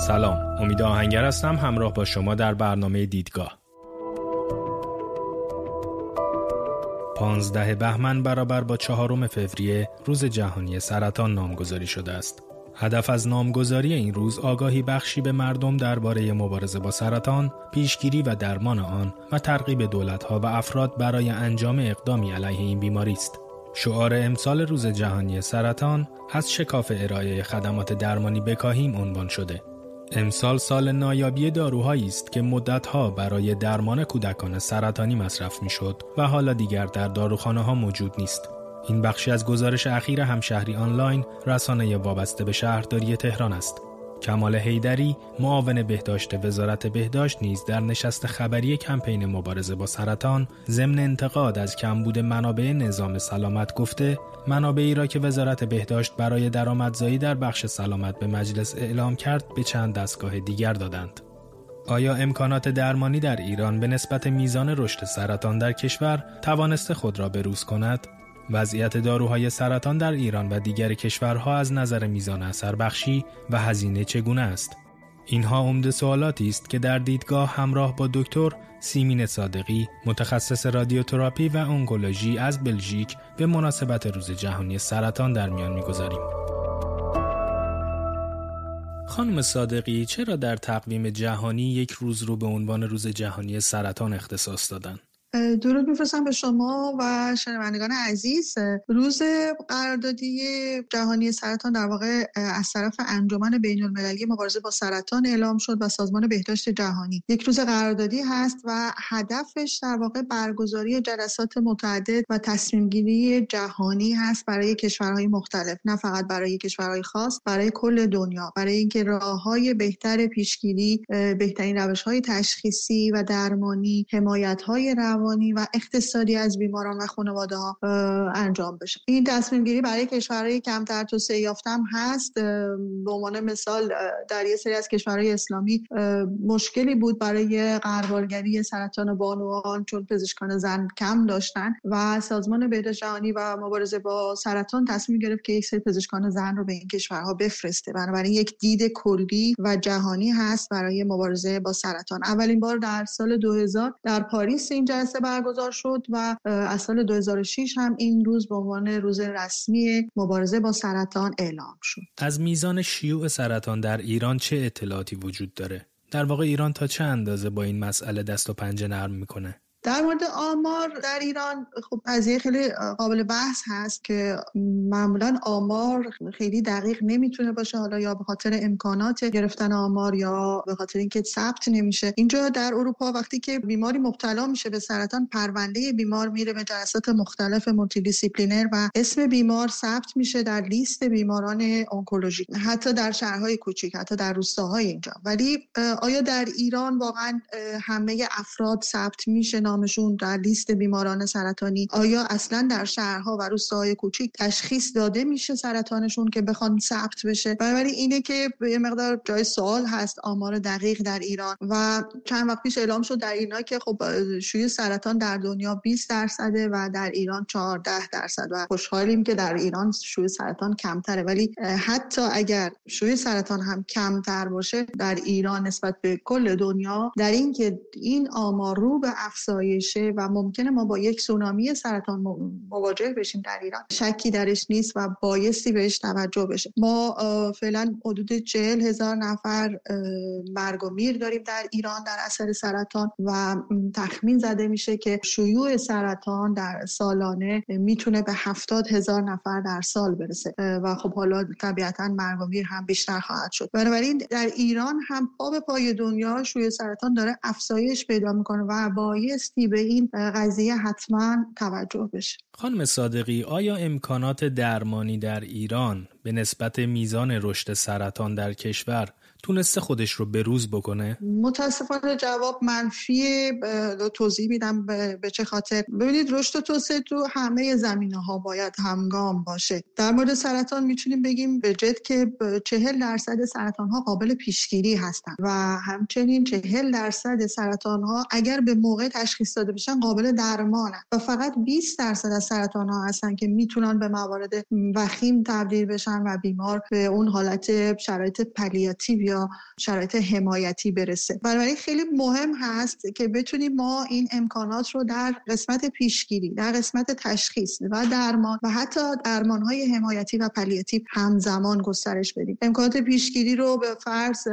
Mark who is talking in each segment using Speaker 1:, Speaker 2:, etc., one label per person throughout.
Speaker 1: سلام، امید آهنگر هستم، همراه با شما در برنامه دیدگاه. 15 بهمن برابر با 4 فوریه روز جهانی سرطان نامگذاری شده است. هدف از نامگذاری این روز آگاهی بخشی به مردم درباره مبارزه با سرطان، پیشگیری و درمان آن و ترغیب دولت‌ها و افراد برای انجام اقدامی علیه این بیماری است. شعار امسال روز جهانی سرطان از شکاف ارائه خدمات درمانی بکاهیم عنوان شده. امسال سال نایابی داروهایی است که مدت‌ها برای درمان کودکان سرطانی مصرف می‌شد و حالا دیگر در داروخانه‌ها موجود نیست. این بخشی از گزارش اخیر همشهری آنلاین، رسانه وابسته به شهرداری تهران است. کمال حیدری، معاون بهداشت وزارت بهداشت نیز در نشست خبری کمپین مبارزه با سرطان ضمن انتقاد از کمبود منابع نظام سلامت گفته، منابعی را که وزارت بهداشت برای درآمدزایی در بخش سلامت به مجلس اعلام کرد به چند دستگاه دیگر دادند. آیا امکانات درمانی در ایران به نسبت میزان رشد سرطان در کشور توانسته خود را بروز کند؟ وضعیت داروهای سرطان در ایران و دیگر کشورها از نظر میزان اثر بخشی و هزینه چگونه است؟ اینها عمده سوالاتی است که در دیدگاه همراه با دکتر سیمین صادقی، متخصص رادیوتراپی و انکولوژی از بلژیک به مناسبت روز جهانی سرطان در میان می‌گذاریم. خانم صادقی، چرا در تقویم جهانی یک روز رو به عنوان روز جهانی سرطان اختصاص دادن؟
Speaker 2: درود می‌فرستم به شما و شنوندگان عزیز. روز قراردادی جهانی سرطان در واقع از طرف انجمن بین‌المللی مبارزه با سرطان اعلام شد و سازمان بهداشت جهانی یک روز قراردادی هست و هدفش در واقع برگزاری جلسات متعدد و تصمیم‌گیری جهانی هست برای کشورهای مختلف، نه فقط برای کشورهای خاص، برای کل دنیا، برای اینکه راه‌های بهتر پیشگیری، بهترین روش‌های تشخیصی و درمانی، حمایت‌های روانی و اقتصادی از بیماران و خانواده‌ها انجام بشه. این تصمیم گیری برای کشورهای کمتر توسعه یافته هم هست. به عنوان مثال در یک سری از کشورهای اسلامی مشکلی بود برای غربالگری سرطان بانوان چون پزشکان زن کم داشتن و سازمان بهداشت جهانی و مبارزه با سرطان تصمیم گرفت که یک سری پزشکان زن رو به این کشورها بفرسته. بنابراین یک دید کلی و جهانی هست برای مبارزه با سرطان. اولین بار در سال 2000 در پاریس این جلسه برگزار شد و از سال 2006 هم این روز به عنوان روز رسمی مبارزه با سرطان اعلام شد.
Speaker 1: از میزان شیوع سرطان در ایران چه اطلاعاتی وجود داره؟ در واقع ایران تا چه اندازه با این مسئله دست و پنجه نرم میکنه؟
Speaker 2: در مورد آمار در ایران خب قضیه خیلی قابل بحث هست که معمولا آمار خیلی دقیق نمیتونه باشه، حالا یا به خاطر امکانات گرفتن آمار یا به خاطر اینکه ثبت نمیشه. اینجا در اروپا وقتی که بیماری مبتلا میشه به سرطان، پرونده بیمار میره به جلسات مختلف مولتی دیسیپلینر و اسم بیمار ثبت میشه در لیست بیماران انکولوژیک، حتی در شهرهای کوچیک، حتی در روستاهای اینجا. ولی آیا در ایران واقعا همه افراد ثبت میشه نامشون در لیست بیماران سرطانی؟ آیا اصلا در شهرها و روستاهای کوچیک تشخیص داده میشه سرطانشون که بخوان ثبت بشه؟ بنابراین اینه که یه مقدار جای سوال هست آمار دقیق در ایران. و چند وقت پیش اعلام شد در ایران که خب شیوع سرطان در دنیا 20% و در ایران 14% و خوشحالیم که در ایران شیوع سرطان کمتره. ولی حتی اگر شیوع سرطان هم کمتر باشه در ایران نسبت به کل دنیا، در این که این آمار رو به افزایشه و ممکنه ما با یک سونامی سرطان مواجه بشیم در ایران، شکی درش نیست و بایستی بهش توجه بشه. ما فعلا حدود 40,000 نفر مرگ و میر داریم در ایران در اثر سرطان و تخمین زده میشه که شیوع سرطان در سالانه میتونه به 70,000 نفر در سال برسه و خب حالا طبیعتا مرگ و میر هم بیشتر خواهد شد. بنابراین در ایران هم پا به پای دنیا شیوع سرطان داره افزایش پیدا میکنه و بایستی به این قضیه حتما توجه بشه.
Speaker 1: خانم صادقی، آیا امکانات درمانی در ایران به نسبت میزان رشد سرطان در کشور تونسته خودش رو بروز بکنه؟
Speaker 2: متاسفانه جواب منفی. توضیح میدم به چه خاطر. ببینید، رشد و توسعه تو همه زمینه‌ها باید همگام باشه. در مورد سرطان میتونیم بگیم به جد که 40% سرطان‌ها قابل پیشگیری هستن و همچنین 40% سرطان‌ها اگر به موقع تشخیص داده بشن قابل درمانن و فقط 20% از سرطان ها هستن که میتونن به موارد وخیم تبدیل بشن و بیمار به اون حالت شرایط پلیاتیو یا شرایط حمایتی برسه. بنابراین خیلی مهم هست که بتونیم ما این امکانات رو در قسمت پیشگیری، در قسمت تشخیص و درمان و حتی درمان‌های حمایتی و پلیاتیو همزمان گسترش بدیم. امکانات پیشگیری رو به فرض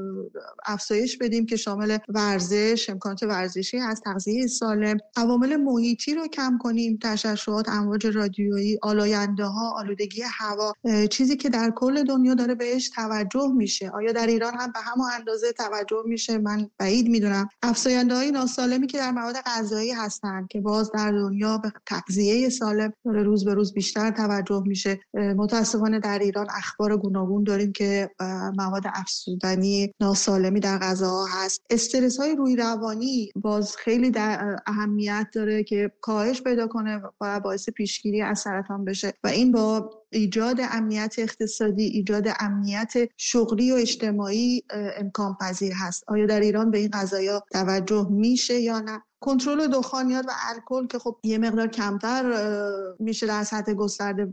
Speaker 2: افزایش بدیم که شامل ورزش، امکانات ورزشی هست، تغذیه سالم، عوامل محیطی رو کم کنیم، تشعشعات، امواج رادیویی، آلاینده‌ها، آلودگی هوا، چیزی که در کل دنیا داره بهش توجه میشه. آیا در ایران هم به همون اندازه توجه میشه؟ من بعید میدونم. افزاینده‌های ناسالمی که در مواد غذایی هستن که باز در دنیا به تغذیه سالم داره روز به روز بیشتر توجه میشه. متاسفانه در ایران اخبار گوناگون داریم که مواد افزودنی ناسالمی در غذاها هست. استرس‌های روحی روانی باز خیلی در اهمیت داره که کاهش پیدا کنه و باعث پیشگیری از سرطان بشه و این با ایجاد امنیت اقتصادی، ایجاد امنیت شغلی و اجتماعی امکان پذیر هست. آیا در ایران به این قضایا توجه میشه یا نه؟ کنترل دخانیات و الکل که خب یه مقدار کمتر میشه در سطح گسترده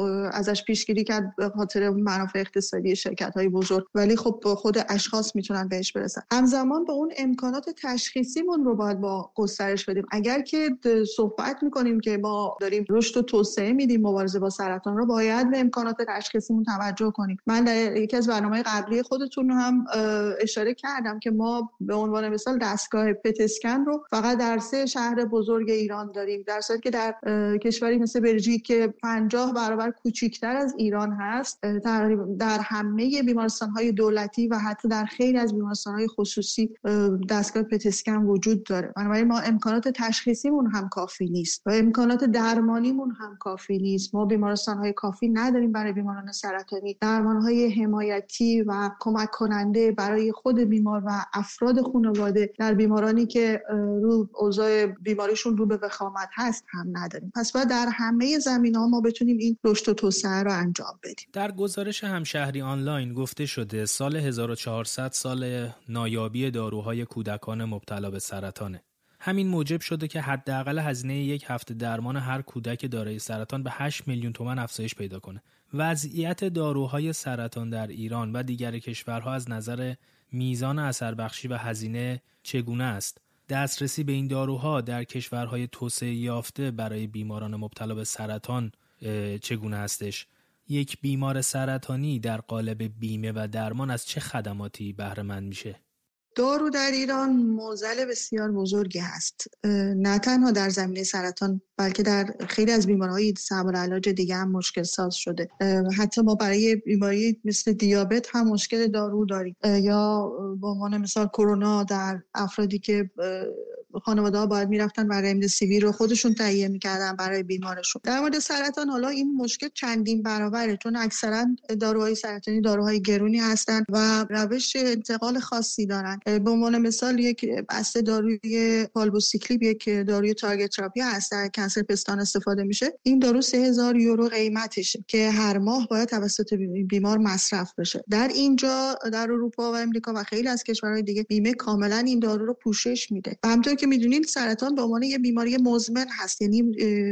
Speaker 2: ازش پیشگیری کرد به خاطر منافع اقتصادی شرکت‌های بزرگ، ولی خب خود اشخاص میتونن بهش برسن. همزمان به اون امکانات تشخیصیمون رو باید با گسترش بدیم. اگر که صحبت میکنیم که ما داریم رشد و توسعه میدیم مبارزه با سرطان رو، باید به امکانات تشخیصیمون توجه کنیم. من در یکی از برنامه‌های قبلی خودتون هم اشاره کردم که ما به عنوان مثال دستگاه پت اسکن رو فقط در 3 شهر بزرگ ایران داریم، در صورتی که در کشوری مثل بلژیک که 50 برابر کوچکتر از ایران هست، تقریبا در همه بیمارستان‌های دولتی و حتی در خیلی از بیمارستان‌های خصوصی دستگاه پت اسکن وجود داره. بنابراین ما امکانات تشخیصیمون هم کافی نیست و امکانات درمانیمون هم کافی نیست. ما بیمارستان‌های کافی نداریم برای بیماران سرطانی، درمان‌های حمایتی و کمک کننده برای خود بیمار و افراد خانواده در بیمارانی که رو اوضاع بیماریشون رو به وخامت هست هم نداریم. پس باید در همه زمینه‌ها ما بتونیم این رشد و توسعه رو انجام بدیم.
Speaker 1: در گزارش همشهری آنلاین گفته شده سال 1400 سال نایابی داروهای کودکان مبتلا به سرطانه. همین موجب شده که حداقل هزینه یک هفته درمان هر کودک دارای سرطان به 8 میلیون تومان افزایش پیدا کنه. وضعیت داروهای سرطان در ایران و دیگر کشورها از نظر میزان اثربخشی و هزینه چگونه است؟ دسترسی به این داروها در کشورهای توسعه یافته برای بیماران مبتلا به سرطان چگونه هستش؟ یک بیمار سرطانی در قالب بیمه و درمان از چه خدماتی بهره مند میشه؟
Speaker 2: دارو در ایران معضل بسیار بزرگی هست، نه تنها در زمینه سرطان بلکه در خیلی از بیماری‌های صعب العلاج دیگه هم مشکل ساز شده. حتی ما برای بیماری مثل دیابت هم مشکل دارو داریم، یا به عنوان مثال کرونا در افرادی که خانواده‌ها باید میرفتن و رمدسیویر رو خودشون تهیه میکردن برای بیمارشون. در مورد سرطان حالا این مشکل چندین برابره، چون اکثرا داروهای سرطانی داروهای گرونی هستن و روش انتقال خاصی دارن. به عنوان مثال یک بسته داروی پالبوسیکلیب، یک داروی تارگت تراپی هست، در کنسر پستان استفاده میشه. این دارو 3000 یورو قیمتشه که هر ماه باید توسط بیمار مصرف بشه. در اینجا در اروپا و امریکا و خیلی از کشورهای دیگه بیمه کاملا این دارو رو پوشش میده. همونطور که میدونید سرطان به عنوان یه بیماری مزمن هست، یعنی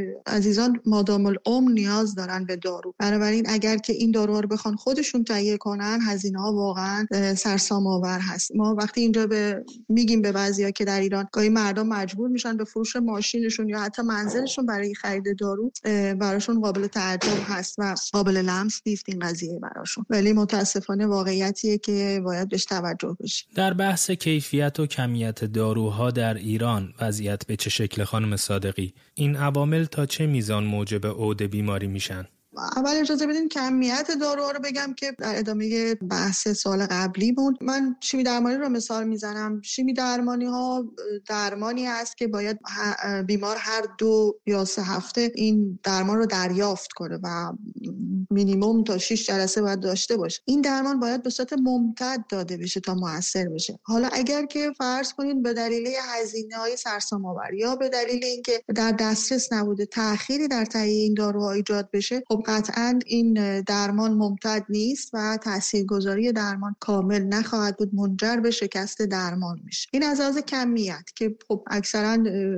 Speaker 2: عزیزان مادام العمر نیاز دارن به دارو. بنابراین اگر که این داروها رو بخوان خودشون تهیه کنن، هزینه‌ها واقعا سرسام آور هست. ما وقتی اینجا میگیم به بعضیا که در ایران گاهی مردم مجبور میشن به فروش ماشینشون یا حتی منزلشون برای خرید دارو، براشون قابل تعجب هست و قابل لمس نیست این قضیه براشون، ولی متاسفانه واقعیتیه که باید بهش توجه بشه.
Speaker 1: در بحث کیفیت و کمیت داروها در ایران وضعیت به چه شکل خانم صادقی؟ این عوامل تا چه میزان موجب عود بیماری میشن؟
Speaker 2: اول اجازه بدین کمیت داروها رو بگم که در ادامه بحث سال قبلی بود. من شیمی درمانی رو مثال میزنم. شیمی درمانی ها درمانی هست که باید بیمار هر 2 یا 3 هفته این درمان رو دریافت کنه و مینیمم تا 6 جلسه باید داشته باشه. این درمان باید به صورت ممتد داده بشه تا موثر بشه. حالا اگر که فرض کنید به دلیل هزینه‌های سرسام‌آور یا به دلیل اینکه در دسترس نبوده تأخیری در تهیه این داروها ایجاد بشه، خب قطعاً این درمان ممتد نیست و تاثیرگذاری درمان کامل نخواهد بود، منجر به شکست درمان میشه. این از لحاظ کمیت که خب اکثرا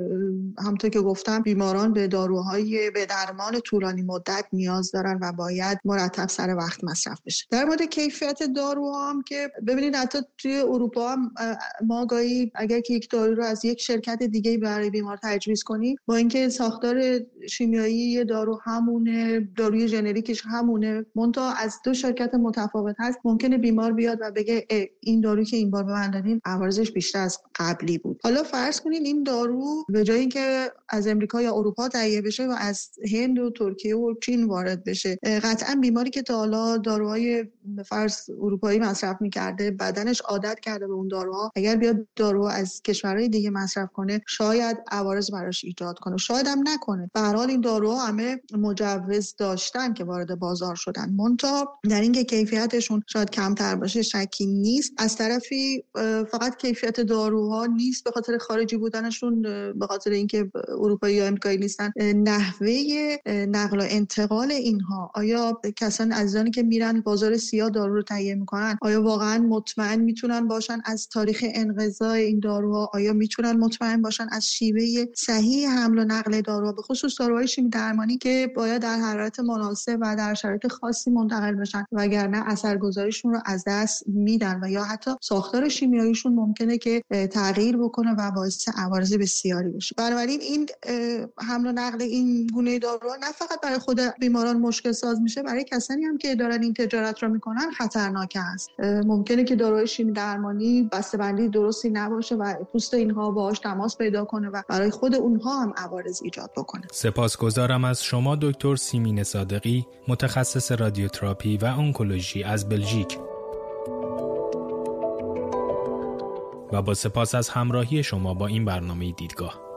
Speaker 2: همونطور که گفتم بیماران به داروهای به درمان طولانی مدت نیاز دارن و باید مرتب سر وقت مصرف بشه. در مورد کیفیت داروها هم که ببینید حتی توی اروپا هم ما گاهی اگر که یک دارو رو از یک شرکت دیگه برای بیمار تجویز کنیم، با اینکه ساختار شیمیایی دارو همونه، داروی ژنریکش همونه، منتها از دو شرکت متفاوت هست، ممکنه بیمار بیاد و بگه این دارویی که این بار به من دادین عوارضش بیشتر از قبلی بود. حالا فرض کنین این دارو به جای اینکه از امریکا یا اروپا تهیه بشه و از هند و ترکیه و چین وارد بشه، قطعا بیماری که تا حالا داروهای فرض اروپایی مصرف می‌کرده، بدنش عادت کرده به اون داروها، اگر بیاد دارو از کشورهای دیگه مصرف کنه شاید عوارض براش ایجاد کنه، شاید هم نکنه. به هر حال این داروها همه مجوز داشتن که وارد بازار شدن، منتها در اینکه کیفیتشون شاید کمتر باشه شکی نیست. از طرفی فقط کیفیت داروها نیست به خاطر خارجی بودنشون، به خاطر اینکه اروپایی یا امریکایی نیستن، نحوه نقل و انتقال اینها، آیا کسان عزیزانی که میرن بازار سیاه دارو رو تهیه میکنن آیا واقعا مطمئن میتونن باشن از تاریخ انقضاء این داروها؟ آیا میتونن مطمئن باشن از شیوه صحیح حمل و نقل داروها، به خصوص داروهای شیمی درمانی که باید در حرارت مناسب و در شرایط خاصی منتقل بشن، وگرنه اثرگذاریشون رو از دست میدن و یا حتی ساختار شیمیاییشون ممکنه که تغییر بکنه و باعث عوارض بسیاری بشه. بنابراین این حمل و نقل این گونه داروها نه فقط برای خود بیماران مشکل ساز میشه، برای کسانی هم که دارن این تجارت رو میکنن خطرناک است. ممکنه که داروهای شیمی درمانی بسته‌بندی درستی نباشه و پوست اینها باهاش تماس پیدا کنه و برای خود اونها هم عوارض ایجاد بکنه.
Speaker 1: سپاسگزارم از شما دکتر سیمین صادقی، متخصص رادیوتراپی و آنکولوژی از بلژیک. و با سپاس از همراهی شما با این برنامه دیدگاه.